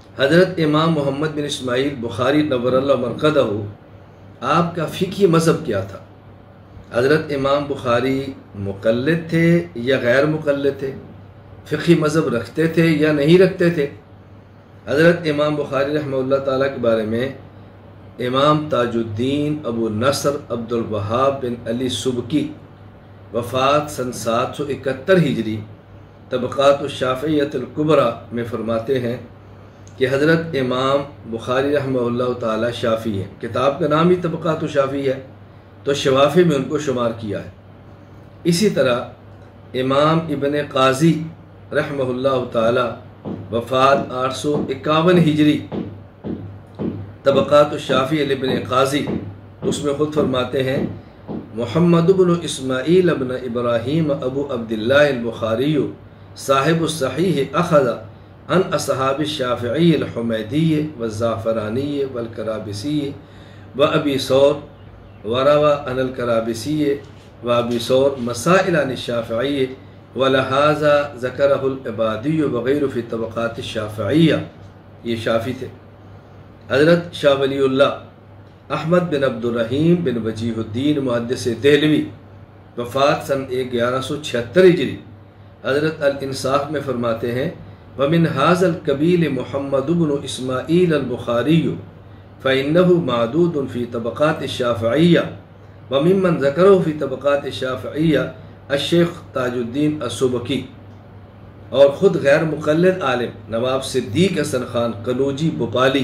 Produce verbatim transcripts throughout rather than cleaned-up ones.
حضرت امام محمد بن اسماعیل بخاری نور اللہ مرقدہ، آپ کا فقہی مذہب کیا تھا؟ حضرت امام بخاری مقلد تھے یا غیر مقلد تھے؟ فقہی مذہب رکھتے تھے یا نہیں رکھتے تھے؟ حضرت امام بخاری رحمہ اللہ تعالیٰ کے بارے میں امام تاج الدین ابو نصر عبد الوہاب بن علی سبکی وفات سن سات سو اکہتر ہجری طبقات الشافعیۃ الکبریٰ میں فرماتے ہیں کہ حضرت امام بخاری رحمہ اللہ تعالیٰ شافعی ہیں، کتاب کا نام ہی طبقات الشافعی ہے، تو شوافی میں ان کو شمار کیا ہے۔ اسی طرح امام ابن قاضی رحمہ اللہ تعالیٰ وفات آٹھ سو اکاون ہجری طبقات الشافعی ابن قاضی، اس میں خود فرماتے ہیں محمد بن اسماعیل ابن ابراہیم ابو عبداللہ البخاری صاحب الصحیح اخذ عن اصحاب الشافعی الحمیدی والزعفرانی والکرابسی وابی ثور وروى عن الکرابسی وابی ثور مسائل عن الشافعی ولہذا ذکرہ العبادی وغیر فی طبقات الشافعیہ، یہ شافعی تھے۔ حضرت شاہ ولی اللہ احمد بن عبد الرحیم بن وجیہ الدین محدث دہلوی وفات سن ایک گیارہ سو چھہتر ہجری، حضرت الانصاف میں فرماتے ہیں ومن هذا القبیل محمد بن اسماعیل البخاری فإنه معدود فی طبقات الشافعیہ وممن ذکرہ فی طبقات الشافعیہ الشیخ تاج الدین السبکی، اور خود غیر مقلد عالم نواب صدیق حسن خان قنوجی بھوپالی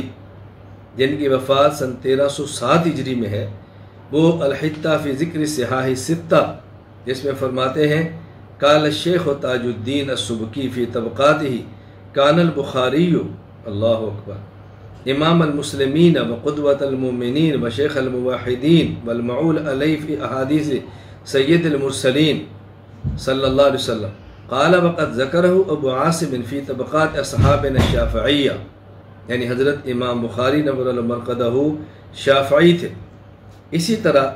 جن کی وفات سن تیرہ سو سات ہجری میں ہے، وہ الحتہ فی ذکر صحاح ستہ جس میں فرماتے ہیں قال الشیخ تاج الدین السبکی فی طبقاتہ کان البخاری اللہ اکبر امام المسلمین وقدوۃ المؤمنین وشیخ الموحدین والمعول علیہ فی احادیث سید المرسلین صلی اللہ علیہ وسلم قال وقد ذکرہ ابو عاصم فی طبقات اصحابنا الشافعیہ، یعنی حضرت امام بخاری نور اللہ مرقدہ شافعی تھے۔ اسی طرح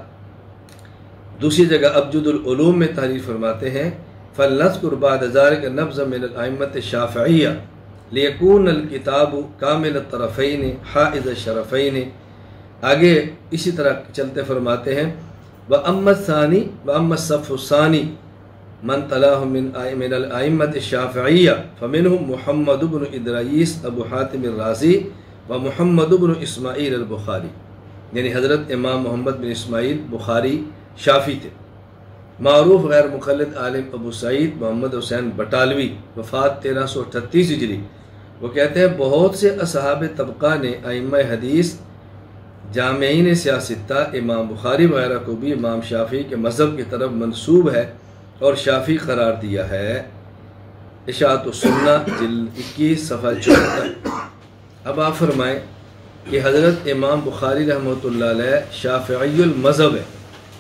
دوسری جگہ ابجد العلوم میں تحریر فرماتے ہیں فلنذکر بعد ذلك نبذا من الائمۃ الشافعیہ لیکون الکتاب کامل الطرفین حائز الشرفین، آگے اسی طرح چلتے فرماتے ہیں وَأَمَّا الثَّانِي وَأَمَّا الصَّفُّ الثَّانِي من تلاہ من من الائمۃ الشافعیہ فمنہم محمد بن ادریس ابو حاتم الرازی و محمد بن اسماعیل البخاری، یعنی حضرت امام محمد بن اسماعیل بخاری شافعی تھے۔ معروف غیر مقلد عالم ابو سعید محمد حسین بٹالوی وفات تیرہ سو اٹھتیس ہجری، وہ کہتے ہیں بہت سے اصحاب طبقہ نے ائمہ حدیث جامعین سیاستہ امام بخاری وغیرہ کو بھی امام شافعی کے مذہب کی طرف منسوب ہے اور شافعی قرار دیا ہے۔ اشاعت السنہ جلد اکیس صفحہ چوہتر۔ اب آپ فرمائیں کہ حضرت امام بخاری رحمۃ اللہ علیہ شافعی المذہب ہے،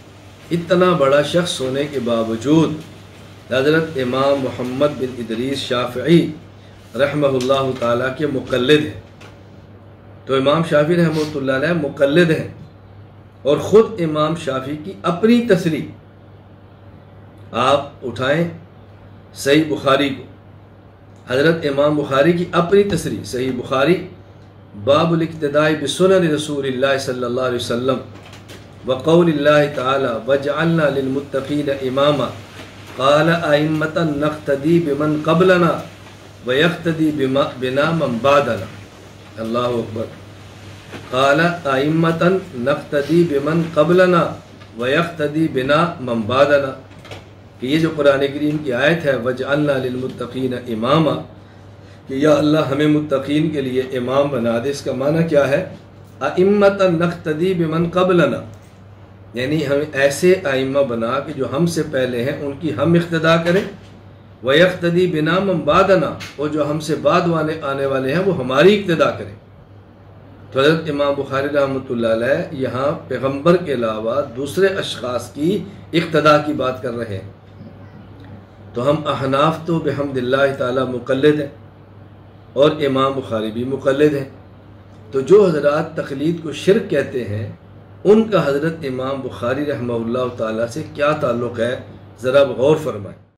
اتنا بڑا شخص ہونے کے باوجود حضرت امام محمد بن ادریس شافعی رحمہ اللہ تعالیٰ کے مقلد ہیں، تو امام شافعی رحمۃ اللہ علیہ مقلد ہیں، اور خود امام شافعی کی اپنی تصریح آپ اٹھائیں صحیح بخاری کو، حضرت امام بخاری کی اپنی تصریح صحیح بخاری باب الاقتداء بسنن رسول اللہ صلی اللہ علیہ وسلم وقول اللہ تعالی وجعلنا للمتقین اماما قال ائمة نقتدی بمن قبلنا ویقتدی بنا من بعدنا، اللہ اکبر، قال ائمة نقتدی بمن قبلنا ویقتدی بنا من بعدنا، کہ یہ جو قرآن کریم کی آیت ہے وجعلنا للمتقین اماما، کہ یا اللہ ہمیں متقین کے لیے امام بنا دے، اس کا معنی کیا ہے؟ ائمۃ نقتدی بمن قبلنا، یعنی ہمیں ایسے ائمہ بنا کہ جو ہم سے پہلے ہیں ان کی ہم اقتداء کریں، ویقتدی بنا من بعدنا، اور جو ہم سے بعد والے آنے والے ہیں وہ ہماری اقتداء کریں۔ تو حضرت امام بخاری رحمۃ اللہ علیہ یہاں پیغمبر کے علاوہ دوسرے اشخاص کی اقتداء کی بات کر رہے ہیں، تو ہم احناف تو بحمد اللہ تعالی مقلد ہیں اور امام بخاری بھی مقلد ہیں، تو جو حضرات تقلید کو شرک کہتے ہیں ان کا حضرت امام بخاری رحمہ اللہ تعالیٰ سے کیا تعلق ہے، ذرا غور فرمائیں۔